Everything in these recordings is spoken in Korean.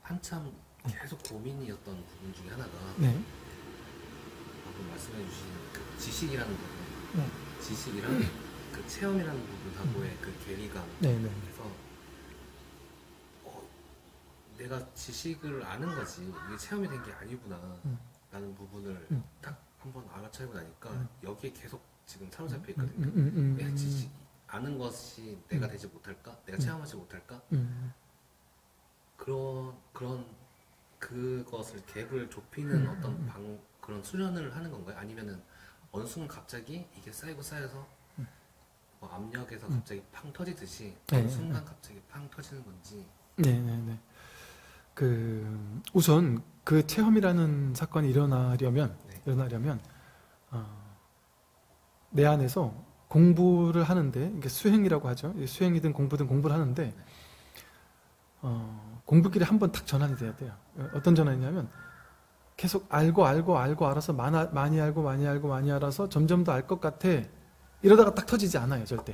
한참 계속 고민이었던 부분 중에 하나가 네. 방금 말씀해 주신 그 지식이라는 부분, 네. 지식이랑 그 체험이라는 부분하고의 그 괴리감. 네, 네. 그래서 내가 지식을 아는 거지 이게 체험이 된 게 아니구나 라는 부분을 딱 한번 알아차리고 나니까 여기에 계속 지금 사로잡혀 있거든요. 내 지식 아는 것이 내가 되지 못할까? 내가 체험하지 못할까? 그런 그것을 갭을 좁히는 어떤 그런 수련을 하는 건가요? 아니면은 어느 순간 갑자기 이게 쌓이고 쌓여서 뭐 압력에서 갑자기 팡 터지듯이 어느 순간 갑자기 팡 터지는 건지. 네네네. 우선 그 체험이라는 사건이 일어나려면 내 안에서 공부를 하는데, 이게 수행이라고 하죠. 수행이든 공부든 공부를 하는데 공부길에 한번 탁 전환이 돼야 돼요. 어떤 전환이냐면 계속 알고 알아서 많이 알아서 점점 더 알 것 같아. 이러다가 딱 터지지 않아요, 절대.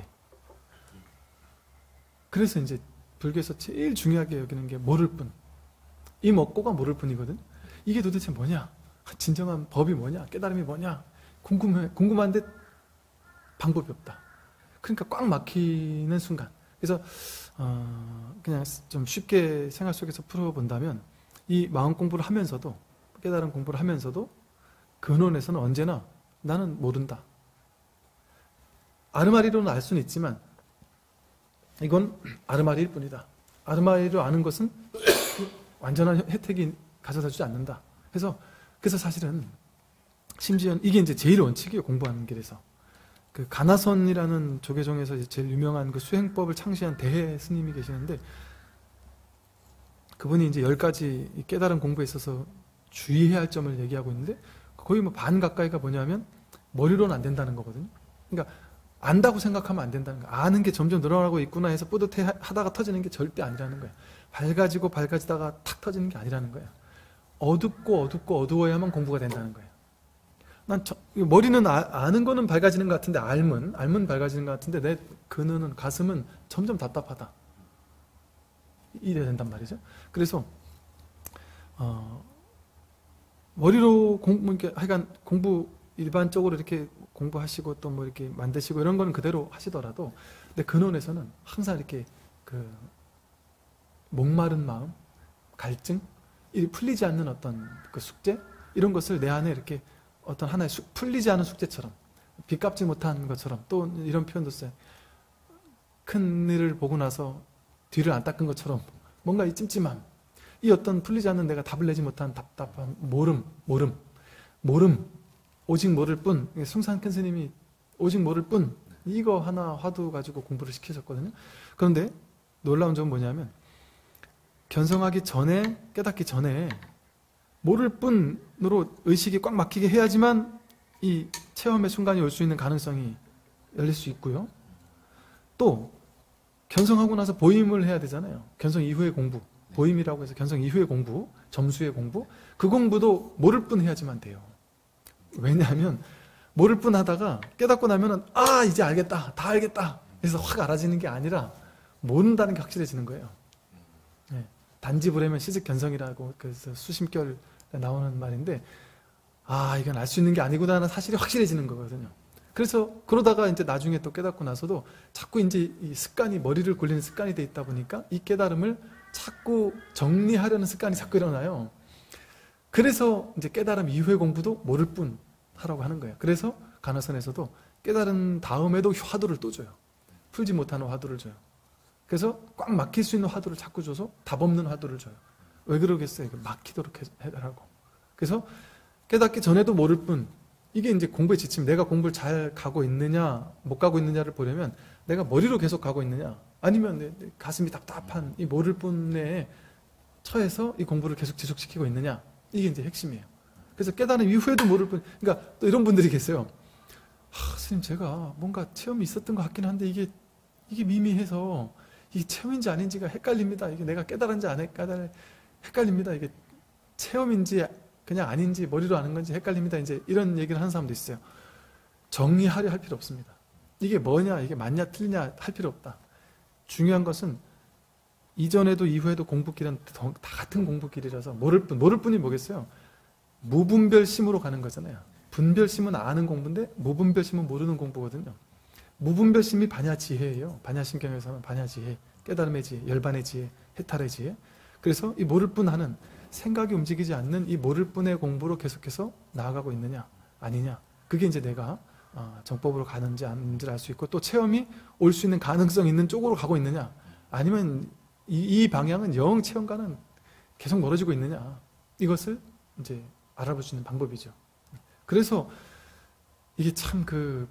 그래서 이제 불교에서 제일 중요하게 여기는 게 모를 뿐. 이 먹고가 모를 뿐이거든. 이게 도대체 뭐냐? 진정한 법이 뭐냐? 깨달음이 뭐냐? 궁금한데 방법이 없다. 그러니까 꽉 막히는 순간. 그래서 그냥 좀 쉽게 생활 속에서 풀어본다면, 이 마음 공부를 하면서도, 깨달음 공부를 하면서도 근원에서는 언제나 나는 모른다. 아르마리로는 알 수는 있지만 이건 아르마리일 뿐이다. 아르마리로 아는 것은 완전한 혜택이 가져다 주지 않는다. 그래서 사실은 심지어 이게 이제 제일 원칙이에요, 공부하는 길에서. 그 가나선이라는 조계종에서 제일 유명한 그 수행법을 창시한 대해 스님이 계시는데, 그분이 이제 10가지 깨달은 공부에 있어서 주의해야 할 점을 얘기하고 있는데, 거의 뭐 반 가까이가 뭐냐면 머리로는 안 된다는 거거든요. 그러니까 안다고 생각하면 안 된다는 거야. 아는 게 점점 늘어나고 있구나 해서 뿌듯해 하다가 터지는 게 절대 아니라는 거야. 밝아지다가 탁 터지는 게 아니라는 거야. 어두워야만 공부가 된다는 거야. 머리는 아는 거는 밝아지는 것 같은데, 알면 밝아지는 것 같은데, 내 근원은, 가슴은 점점 답답하다. 이래야 된단 말이죠. 그래서 머리로 하여간 공부 일반적으로 이렇게 공부하시고 또 뭐 이렇게 만드시고 이런 거는 그대로 하시더라도, 근데 근원에서는 항상 이렇게 그 목마른 마음, 갈증, 풀리지 않는 어떤 그 숙제, 이런 것을 내 안에 이렇게 어떤 하나의 풀리지 않은 숙제처럼, 빚 갚지 못한 것처럼, 또 이런 표현도 써요. 큰 일을 보고 나서 뒤를 안 닦은 것처럼 뭔가 이 찜찜함, 이 어떤 풀리지 않는 내가 답을 내지 못한 답답함, 모름, 오직 모를 뿐. 숭산 큰 스님이 오직 모를 뿐, 이거 하나 화두 가지고 공부를 시키셨거든요. 그런데 놀라운 점은 뭐냐면, 견성하기 전에, 깨닫기 전에 모를 뿐으로 의식이 꽉 막히게 해야지만 이 체험의 순간이 올 수 있는 가능성이 열릴 수 있고요. 또 견성하고 나서 보임을 해야 되잖아요. 견성 이후의 공부, 보임이라고 해서 견성 이후의 공부, 점수의 공부, 그 공부도 모를 뿐 해야지만 돼요. 왜냐하면 모를 뿐 하다가 깨닫고 나면은 이제 알겠다, 다 알겠다 그래서 확 알아지는 게 아니라 모른다는 게 확실해지는 거예요. 네. 단지불해면 시득견성이라고 그래서 수심결 나오는 말인데, 이건 알 수 있는 게 아니구나라는 사실이 확실해지는 거거든요. 그래서 그러다가 이제 나중에 또 깨닫고 나서도 자꾸 이제 이 습관이, 머리를 굴리는 습관이 돼 있다 보니까 이 깨달음을 자꾸 정리하려는 습관이 자꾸 일어나요. 그래서 이제 깨달음 이후의 공부도 모를 뿐 하라고 하는 거예요. 그래서 가나선에서도 깨달은 다음에도 화두를 또 줘요. 풀지 못하는 화두를 줘요. 그래서 꽉 막힐 수 있는 화두를 자꾸 줘서 답 없는 화두를 줘요. 왜 그러겠어요? 막히도록 해달라고. 그래서 깨닫기 전에도 모를 뿐, 이게 이제 공부에 지치면, 내가 공부를 잘 가고 있느냐 못 가고 있느냐를 보려면 내가 머리로 계속 가고 있느냐, 아니면 내 가슴이 답답한 이 모를 뿐에 처해서 이 공부를 계속 지속시키고 있느냐, 이게 이제 핵심이에요. 그래서 깨달은 이후에도 모를 뿐. 그러니까 또 이런 분들이 계세요. 스님, 제가 뭔가 체험이 있었던 것 같긴 한데 이게 미미해서 이게 체험인지 아닌지가 헷갈립니다. 이게 내가 깨달은지 안 헷갈립니다. 이게 체험인지 그냥 아닌지 머리로 아는 건지 헷갈립니다. 이제 이런 얘기를 하는 사람도 있어요. 정리하려 할 필요 없습니다. 이게 뭐냐, 이게 맞냐 틀리냐 할 필요 없다. 중요한 것은 이전에도 이후에도 공부길은 다 같은 공부길이라서 모를 뿐이 뭐겠어요? 무분별심으로 가는 거잖아요. 분별심은 아는 공부인데 무분별심은 모르는 공부거든요. 무분별심이 반야지혜예요. 반야심경에서 하면 반야지혜, 깨달음의 지혜, 열반의 지혜, 해탈의 지혜. 그래서 이 모를 뿐 하는 생각이 움직이지 않는 이 모를 뿐의 공부로 계속해서 나아가고 있느냐 아니냐, 그게 이제 내가 정법으로 가는지 아닌지를 알 수 있고, 또 체험이 올 수 있는 가능성 있는 쪽으로 가고 있느냐, 아니면 이 방향은 영 체험과는 계속 멀어지고 있느냐, 이것을 이제 알아볼 수 있는 방법이죠. 그래서 이게 참 그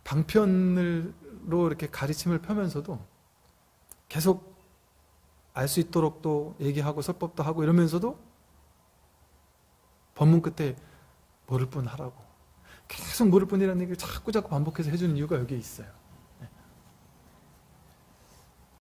방편으로 이렇게 가르침을 펴면서도 계속 알 수 있도록 또 얘기하고 설법도 하고 이러면서도 법문 끝에 모를 뿐 하라고, 계속 모를 뿐이라는 얘기를 자꾸 반복해서 해주는 이유가 여기에 있어요.